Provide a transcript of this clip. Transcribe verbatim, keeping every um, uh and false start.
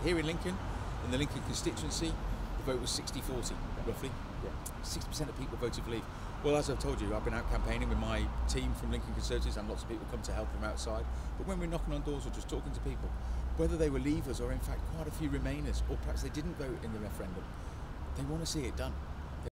here in Lincoln, in the Lincoln constituency, the vote was sixty forty, roughly. sixty percent of people voted for leave. Well, as I've told you, I've been out campaigning with my team from Lincoln Conservatives, and lots of people come to help them outside. But when we're knocking on doors or just talking to people, whether they were leavers or in fact quite a few remainers, or perhaps they didn't vote in the referendum, they want to see it done.